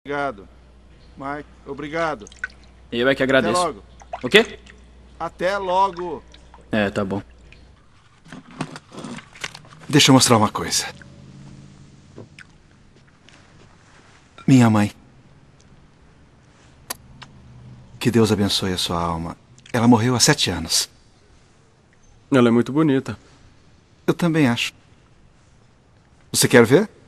Obrigado. Mike, obrigado. Eu é que Até agradeço. logo. O quê? Até logo. É, tá bom. Deixa eu mostrar uma coisa. Minha mãe. Que Deus abençoe a sua alma. Ela morreu há 7 anos. Ela é muito bonita. Eu também acho. Você quer ver?